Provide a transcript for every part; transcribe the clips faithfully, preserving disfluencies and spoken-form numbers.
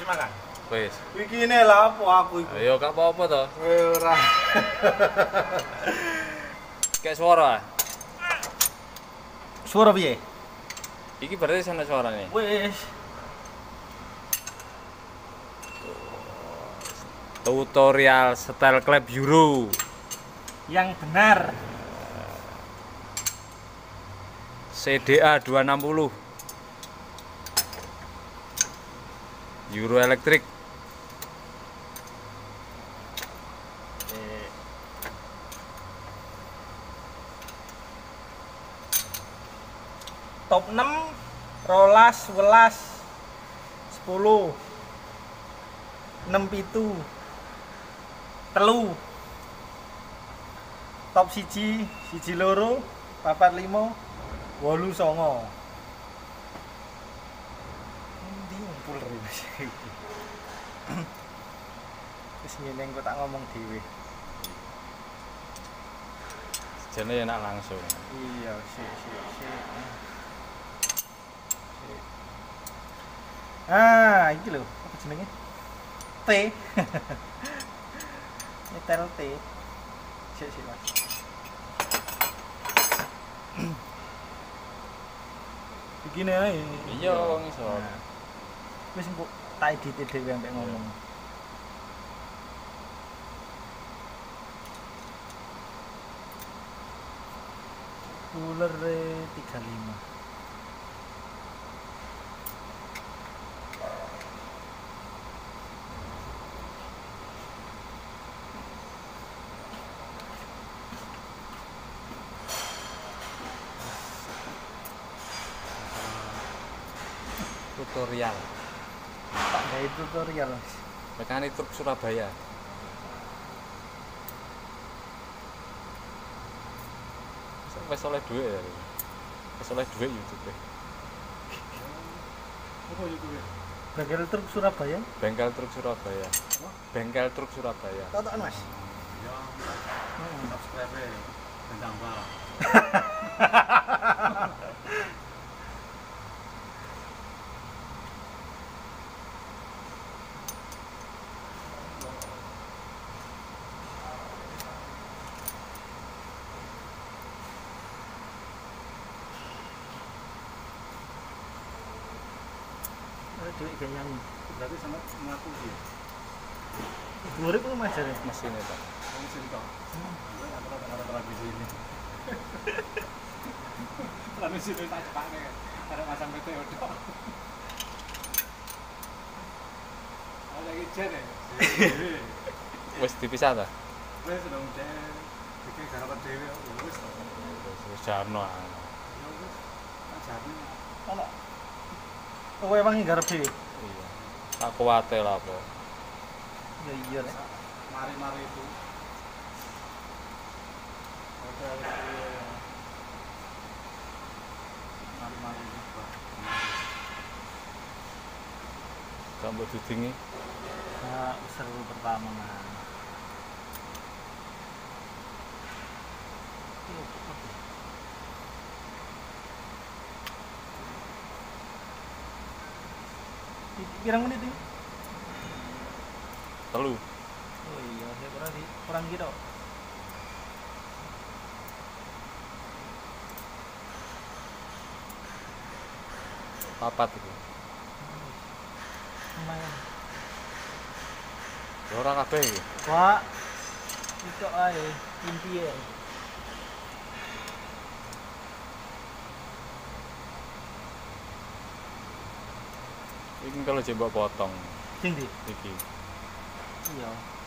Wis makan. Wis. Iki ne lah apa aku iku. Ayo gak apa-apa to. Ora. Kayak suara. Suara piye? Iki berarti sana suaranya. Wis. Tutorial setel klep Euro. Yang benar. C D A dua enam nol. Euro elektrik. Top enam, rolas, welas, sepuluh, enam pitu, telu, top siji, siji loro, papat limo, wolu songo. Endi ngumpul Mas iki. Wis ngene engko tak ngomong dhewe. Jane enak langsung. Iya, sik sik sik. Ah, iki lho, apa jenenge? T. Nyetel T. Sik sik, Mas. Begini ae. Iya, wong iso. Wis engko tak edit dhewe ambek ngomong. Cooler tiga puluh lima. Tutorial. Tak gawe tutorial. Mekanik truk Surabaya. Wes oleh duit ya. Wes oleh duit YouTube. Apa YouTube? Bengkel truk Surabaya. Bengkel truk Surabaya. Bengkel truk Surabaya. Tonton Mas. Ya. Subscribe tentang apa? Duit kayak nyanyi. Berarti sama ngaku sih. Urip ku Mas jare. Mesin itu. Kamu sih toh. Antara antara televisi ini. Televisi itu tak cepatnya. Ada masang P T O tok. Ada lagi jet ya. Wes dipisah ta? Wes sudah udah. Bikin garapan dewe wes. Wes jarno. Ya wes. Tak jadi. Ono. Kowe emang nggarep dhewe. Iya. Tak kuwate lah apa. Ya iya rek. Mari-mari itu. Oke, mari-mari itu. Sampai dudingi. Nah, seru pertama nah. Pirang menit ini? Telu. Oh iya, saya kurang di kurang gitu. Papat itu. Lumayan. Ya ora kabeh iki. Pak, itu ae impian. Iki kalau coba potong Sing ndi? iki. Iya.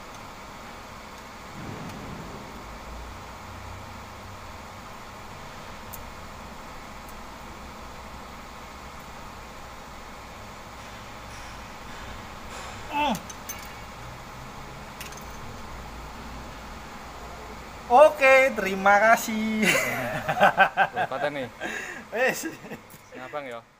Oke, terima kasih. Kata nih. Wes. Ngabang ya.